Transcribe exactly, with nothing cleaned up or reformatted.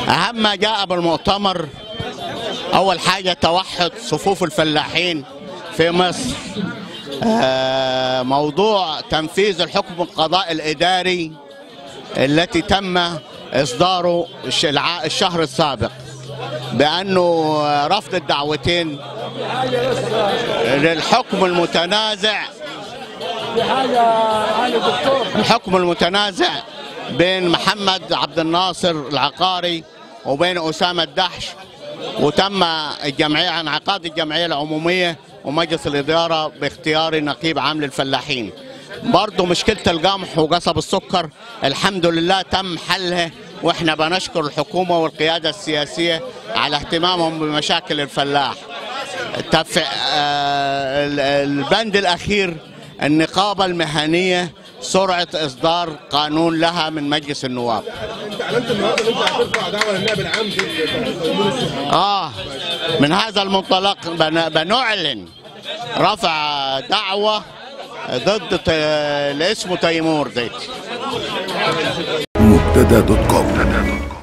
أهم ما جاء بالمؤتمر أول حاجة توحد صفوف الفلاحين في مصر، موضوع تنفيذ الحكم القضائي الإداري التي تم إصداره الشهر السابق بأنه رفض الدعوتين للحكم المتنازع الحكم المتنازع بين محمد عبد الناصر العقاري وبين أسامة الدحش، وتم الجمعية انعقاد الجمعية العمومية ومجلس الإدارة باختيار نقيب عام للفلاحين. برضه مشكلة القمح وقصب السكر الحمد لله تم حلها، واحنا بنشكر الحكومة والقيادة السياسية على اهتمامهم بمشاكل الفلاح. البند الأخير النقابة المهنية سرعة إصدار قانون لها من مجلس النواب. انت اعلنت النهارده ان انت هترفع دعوه للنائب العام ضد اه من هذا المنطلق بنعلن رفع دعوة ضد اللي اسمه تيمور زيتي. مبتدا دوت كوم.